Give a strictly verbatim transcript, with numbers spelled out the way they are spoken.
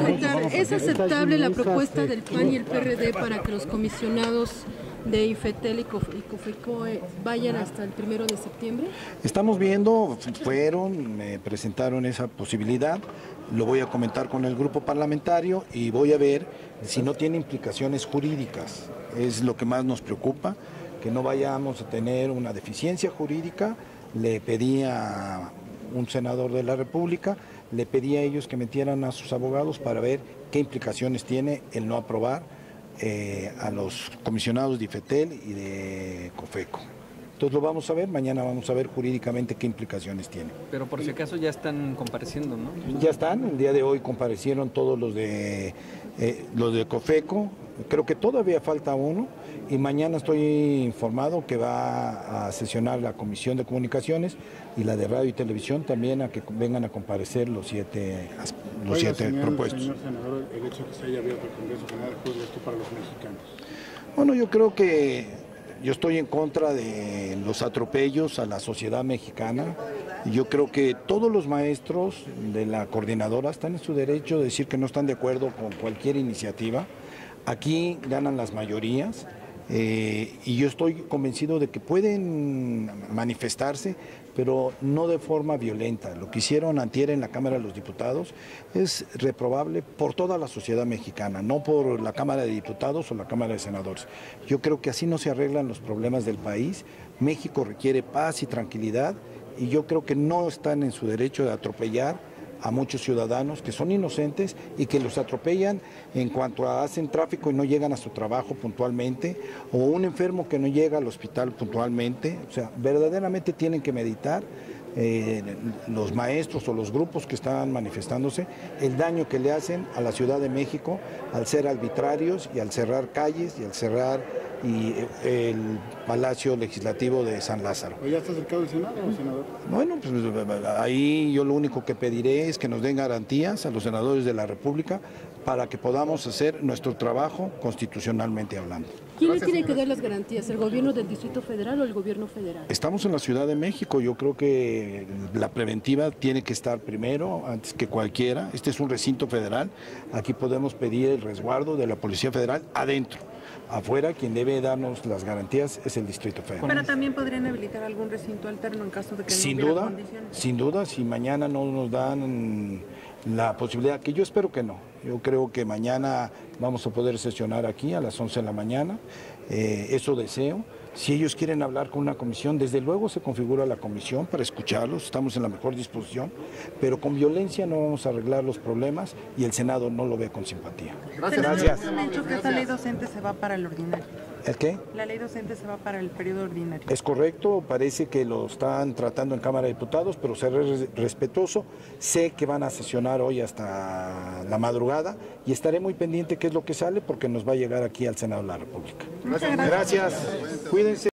preguntar, ¿es aceptable la propuesta del P A N y el P R D para que los comisionados de IFETEL y COFECOE vayan hasta el primero de septiembre? Estamos viendo, fueron, me presentaron esa posibilidad, lo voy a comentar con el grupo parlamentario y voy a ver si no tiene implicaciones jurídicas. Es lo que más nos preocupa, que no vayamos a tener una deficiencia jurídica. Le pedí a un senador de la República, le pedí a ellos que metieran a sus abogados para ver qué implicaciones tiene el no aprobar eh, a los comisionados de IFETEL y de COFECO. Entonces lo vamos a ver, mañana vamos a ver jurídicamente qué implicaciones tiene. Pero por si acaso ya están compareciendo, ¿no? Ya están, el día de hoy comparecieron todos los de, eh, los de COFECO, creo que todavía falta uno, y mañana estoy informado que va a sesionar la Comisión de Comunicaciones y la de Radio y Televisión también a que vengan a comparecer los siete, los Oiga, siete señor, propuestos. Señor senador, el hecho de que se haya abierto el Congreso General, ¿cuál es esto para los mexicanos? Bueno, yo creo que yo estoy en contra de los atropellos a la sociedad mexicana. Yo creo que todos los maestros de la coordinadora están en su derecho de decir que no están de acuerdo con cualquier iniciativa. Aquí ganan las mayorías. Eh, y yo estoy convencido de que pueden manifestarse, pero no de forma violenta. Lo que hicieron antier en la Cámara de los Diputados es reprobable por toda la sociedad mexicana, no por la Cámara de Diputados o la Cámara de Senadores. Yo creo que así no se arreglan los problemas del país. México requiere paz y tranquilidad y yo creo que no están en su derecho de atropellar a muchos ciudadanos que son inocentes y que los atropellan en cuanto a hacen tráfico y no llegan a su trabajo puntualmente, o un enfermo que no llega al hospital puntualmente. O sea, verdaderamente tienen que meditar eh, los maestros o los grupos que están manifestándose el daño que le hacen a la Ciudad de México al ser arbitrarios y al cerrar calles y al cerrar y el Palacio Legislativo de San Lázaro. ¿Ya está acercado el Senado, senador? Bueno, pues ahí yo lo único que pediré es que nos den garantías a los senadores de la República para que podamos hacer nuestro trabajo constitucionalmente hablando. ¿Quién le tiene que dar las garantías? ¿El gobierno del Distrito Federal o el gobierno federal? Estamos en la Ciudad de México, yo creo que la preventiva tiene que estar primero, antes que cualquiera. Este es un recinto federal, aquí podemos pedir el resguardo de la Policía Federal adentro. Afuera, quien debe darnos las garantías es el Distrito Federal. Pero también podrían habilitar algún recinto alterno en caso de que sin no hubiera duda, condiciones. Sin duda, si mañana no nos dan la posibilidad, que yo espero que no. Yo creo que mañana vamos a poder sesionar aquí a las once de la mañana, eh, eso deseo. Si ellos quieren hablar con una comisión, desde luego se configura la comisión para escucharlos, estamos en la mejor disposición, pero con violencia no vamos a arreglar los problemas y el Senado no lo ve con simpatía. Gracias. Gracias. Han hecho que esta ley docente se va para el ordinario. ¿El qué? La ley docente se va para el periodo ordinario. Es correcto, parece que lo están tratando en Cámara de Diputados, pero seré respetuoso. Sé que van a sesionar hoy hasta la madrugada y estaré muy pendiente qué es lo que sale porque nos va a llegar aquí al Senado de la República. Muchas gracias. Gracias. Cuídense.